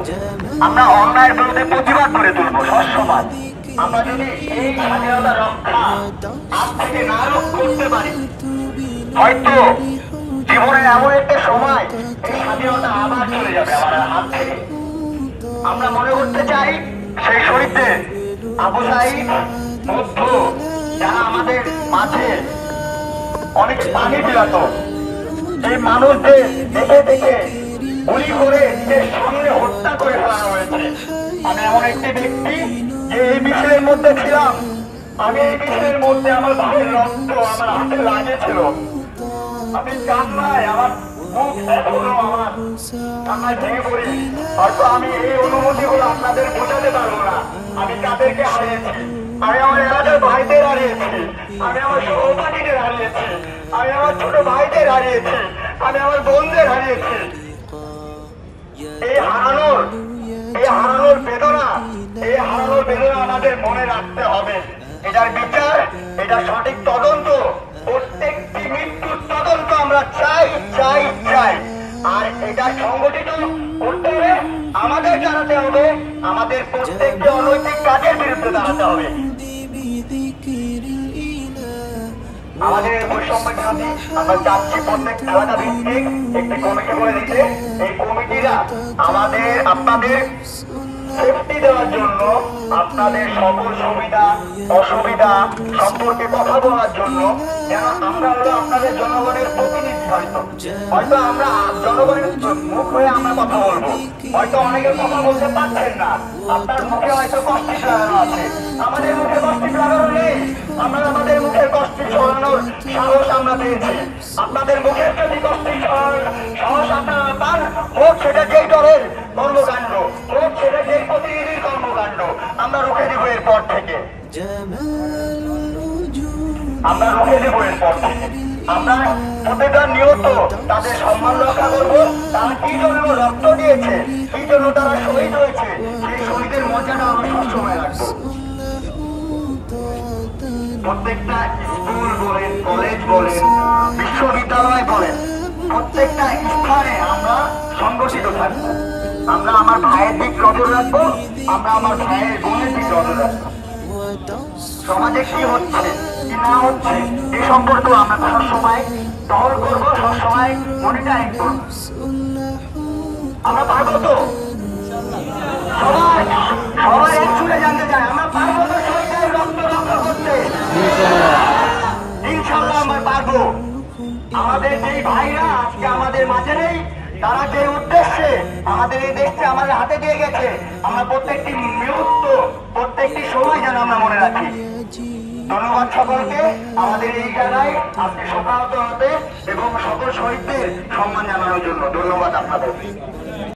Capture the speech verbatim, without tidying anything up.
আমরা অন্যায়ের বিরুদ্ধে প্রতিবাদ করে তুলবো সবসময়। আমরা যদি এই স্বাধীনতা রক্ষা আজ থেকে না করতে পারি, হয়তো জীবনের এমন একটা সময় এই স্বাধীনতা আবার চলে যাবে আমার হাত থেকে। আমরা মনে করতে চাই সেই শহীদদের, আবু সাঈদ মধ্য, যারা আমাদের মাঝে অনেক পানি বিলাত, এই মানুষদের দেখে দেখে গুলি করে নিজের সামনে হত্যা করে ফেলানো হয়েছে। আমি এমন একটি ব্যক্তি যে এই বিষয়ের মধ্যে ছিলাম। আমি এই বিষয়ের মধ্যে আমার ভাইয়ের রক্ত আমার হাতে লাগেছিল। আমি কান্নায় আমার মুখ এখনো আমার কান্নায় ভেঙে পড়ি। হয়তো আমি এই অনুভূতিগুলো আপনাদের বোঝাতে পারবো না। আমি কাদেরকে হারিয়েছি, আমি আমার এলাকার ভাইদের হারিয়েছি, আমি আমার সহপাঠীদের হারিয়েছি, আমি আমার ছোট ভাইদের হারিয়েছি, আমি আমার বোনদের হারিয়েছি। এই হারানোর এই হারানোর বেদনা এই হারানোর বেদনা আমাদের মনে রাখতে হবে। এটার বিচার, এটা সঠিক তদন্ত, প্রত্যেকটি মৃত্যুর তদন্ত আমরা চাই চাই চাই। আর এটা সংগঠিত করতে হলে আমাদের জানাতে হবে, আমাদের প্রত্যেকটি অনৈতিক কাজের বিরুদ্ধে দাঁড়াতে হবে। আমাদের বৈষম্য বিরোধী আমরা চাচ্ছি প্রত্যেক এলাকা ভিত্তিক একটি কমিটি করে দিতে। এই কমিটিরা আমাদের আপনাদের সেফটি দেওয়ার জন্য, আপনাদের সকল সুবিধা অসুবিধা সম্পর্কে কথা বলার জন্য, যেন আমরা হলো আপনাদের জনগণের প্রতিনিধি। হয়তো হয়তো আমরা জনগণের মুখ হয়ে আমরা কথা বলবো, হয়তো অনেকের কথা বলতে পারছেন না, আপনার মুখে হয়তো কষ্টি লাগানো আছে, আমাদের মুখে কষ্টি লাগানো নেই। আমরা আমাদের মুখের কষ্টি সরানোর সাহস আমরা পেয়েছি। আপনাদের মুখের যদি কষ্টি সাহস আপনারা পান, হোক সেটা যেই দলের কর্মকাণ্ড, হোক সেটা যেই প্রতিনিধির কর্মকাণ্ড, আমরা রুখে দেবো এরপর থেকে। আমরা রুখে দেবো এরপর থেকে। আমরা প্রতিটা নিয়ত তাদের সম্মান রক্ষা করবো। তারা কি জন্য রক্ত দিয়েছে, কি জন্য তারা শহীদ হয়েছে, সেই শহীদের মর্যাদা আমরা সবসময় রাখবো। প্রত্যেকটা স্কুল বলেন, কলেজ বলেন, বিশ্ববিদ্যালয় বলেন, প্রত্যেকটা স্থানে আমরা সংগঠিত থাকবো। আমরা আমার ভাইয়ের দিক নজর রাখবো, আমরা আমার ভাইয়ের বোনের দিক নজর রাখবো। সমাজে কি হচ্ছে কি না হচ্ছে এ সম্পর্কে আমরা সবসময় টহল করবো, সবসময় মনিটরিং করবো। আমরা পারবো তো? সবাই সবাই এক ছুটে জানতে চায় আমরা পারবো তো শহীদের রক্ত রক্ষা করতে? ইনশাল্লাহ আমরা পারবো। আমাদের যেই ভাইরা আজকে আমাদের মাঝে নেই, তারা যে উদ্দেশ্যে আমাদের এই দেশকে আমাদের হাতে দিয়ে গেছে, আমরা প্রত্যেকটি মুহূর্ত প্রত্যেকটি সময় যেন আমরা মনে রাখি। ধন্যবাদ সকলকে আমাদের এই জায়গায় আজকে সকাল হতে এবং সকল শহীদদের সম্মান জানানোর জন্য। ধন্যবাদ আপনাদের।